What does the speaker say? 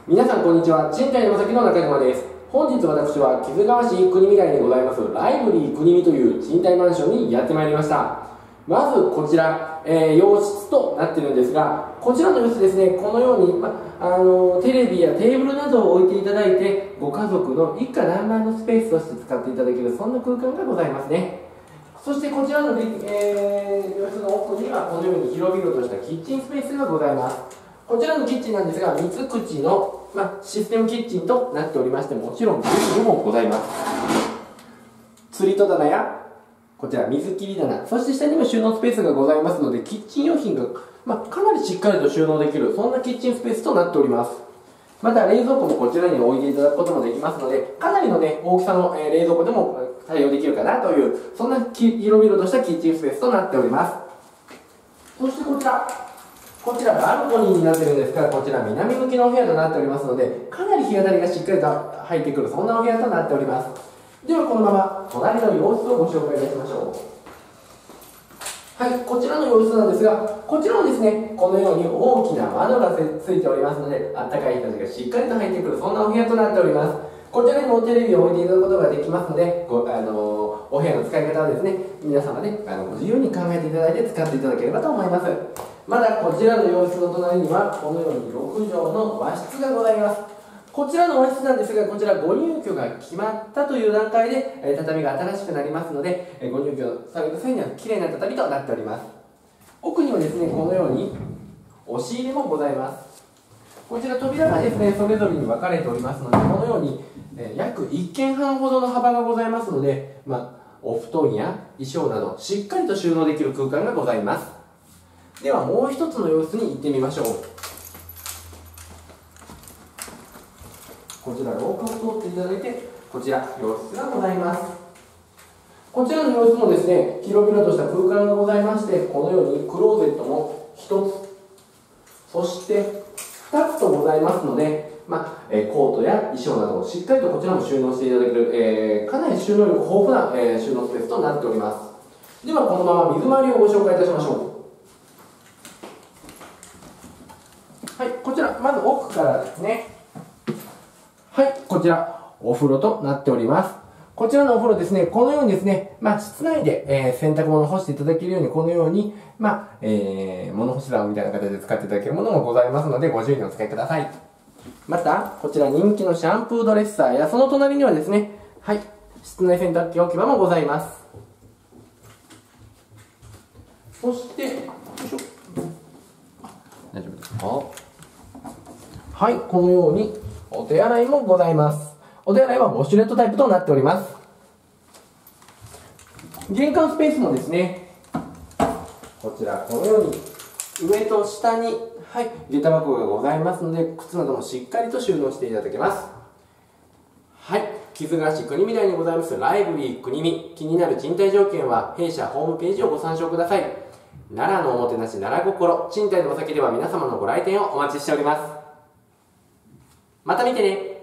皆さんこんにちは。賃貸の先の中島です。本日私は木津川市国見台でございますライブリー国見という賃貸マンションにやってまいりました。まずこちら、洋室となっているんですが、こちらの様子ですね、このように、テレビやテーブルなどを置いていただいて、ご家族の一家団らんのスペースとして使っていただける、そんな空間がございますね。そしてこちらの、洋室の奥にはこのように広々としたキッチンスペースがございます。こちらのキッチンなんですが、三つ口の、システムキッチンとなっておりまして、もちろんグリルもございます。釣り戸棚やこちら水切り棚、そして下にも収納スペースがございますので、キッチン用品が、かなりしっかりと収納できる、そんなキッチンスペースとなっております。また冷蔵庫もこちらに置いていただくこともできますので、かなりの、大きさの、冷蔵庫でも対応できるかなという、そんな広々としたキッチンスペースとなっております。そしてこちらバルコニーになっているんですが、こちら南向きのお部屋となっておりますので、かなり日当たりがしっかりと入ってくる、そんなお部屋となっております。ではこのまま隣の様子をご紹介いたしましょう。はい、こちらの様子なんですが、こちらもですね、このように大きな窓がついておりますので、あったかい日差しがしっかりと入ってくる、そんなお部屋となっております。こちらにもテレビを置いていただくことができますので、お部屋の使い方はですね、皆様で、ご自由に考えていただいて使っていただければと思います。まだこちらの様子の隣には、このように6畳の和室がございます。こちらの和室なんですが、こちらご入居が決まったという段階で、畳が新しくなりますので、ご入居される際には綺麗な畳となっております。奥にはですね、このように押し入れもございます。こちら扉がですね、それぞれに分かれておりますので、このように、約1間半ほどの幅がございますので、お布団や衣装などしっかりと収納できる空間がございます。ではもう一つの様子に行ってみましょう。こちら廊下を通っていただいて、こちら洋室がございます。こちらの様子もですね、広々とした空間がございまして、このようにクローゼットも1つ、そして2つとございますので、コートや衣装などをしっかりとこちらも収納していただける、かなり収納力豊富な、収納スペースとなっております。ではこのまま水回りをご紹介いたしましょう。はい、こちらまず奥からですね、はい、こちらお風呂となっております。こちらのお風呂ですね、このようにですね、室内で、洗濯物を干していただけるように、このように、物干し竿みたいな形で使っていただけるものもございますので、ご自由にお使いください。また、こちら人気のシャンプードレッサーや、その隣にはですね、はい、室内洗濯機置き場もございます。そして、よいしょ。大丈夫ですか？はい、このようにお手洗いもございます。お手洗いはウォシュレットタイプとなっております。玄関スペースもですね、こちらこのように上と下に、はい、下駄箱がございますので、靴などもしっかりと収納していただけます。はい、木津川市国見台にございますライブリー国見、気になる賃貸条件は弊社ホームページをご参照ください。奈良のおもてなし奈良心、賃貸のお先では皆様のご来店をお待ちしております。また見てね。